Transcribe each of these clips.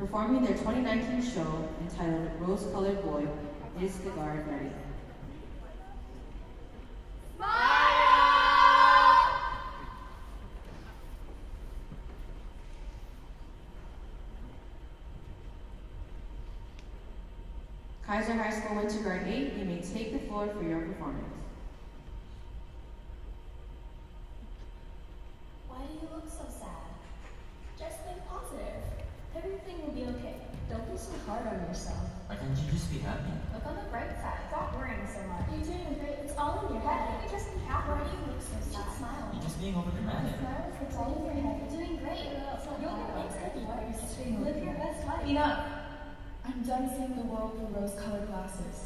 Performing their 2019 show entitled Rose Colored Boy, is the guard ready? Kaiser High School Winter Guard 8, you may take the floor for your performance. Why do you look so sad? Just think positive. Everything will be okay. Don't be so hard on yourself. Why can't you just be happy? Look on the bright side. Stop worrying so much. You're doing great. It's all in your head. You just be happy. Why do you look so sad? You should smile. You're just being overdramatic. Smile. It's all in your head. You're doing great. You'll get things taken care of. Live your best life. Enough. I'm done seeing the world through rose-colored glasses.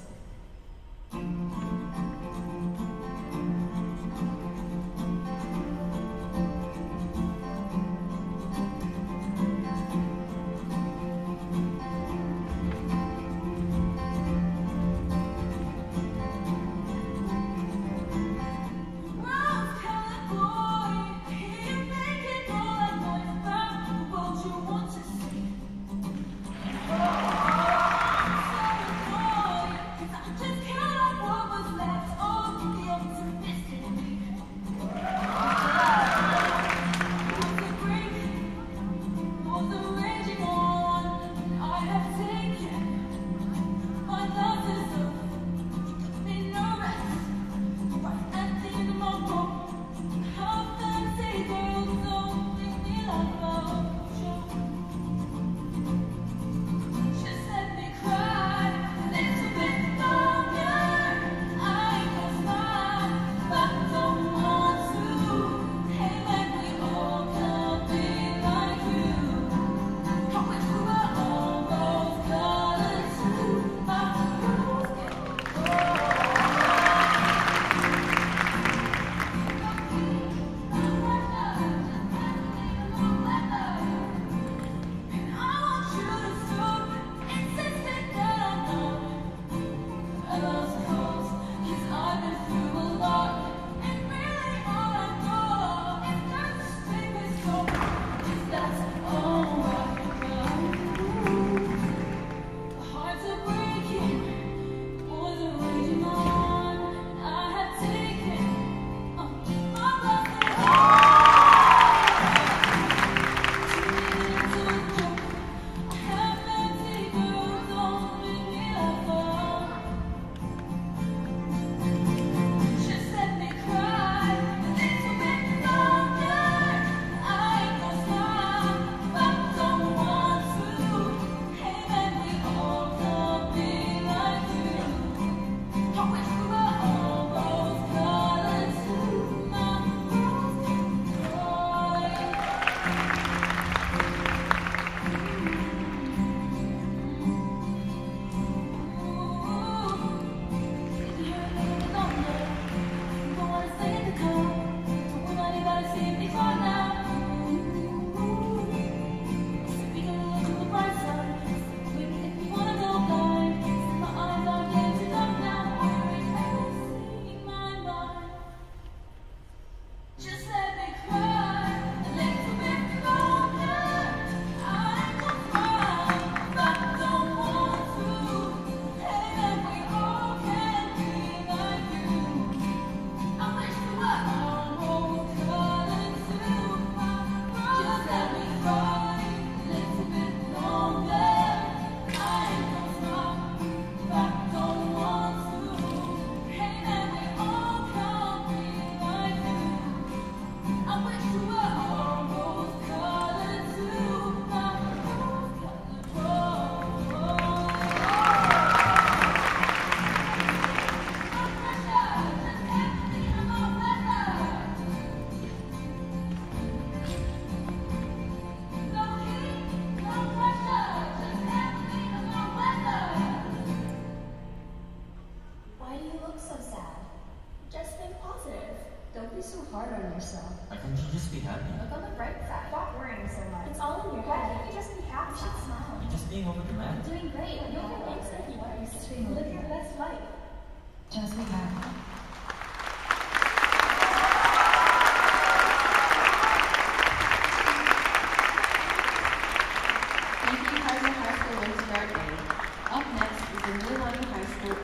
Why can't you just be happy? Look on the bright side. Stop worrying so much. It's all in your head. You just be happy. You should smile. You're just being overdramatic. You're doing great. You'll get things taken care of. Live your best life. Just be happy.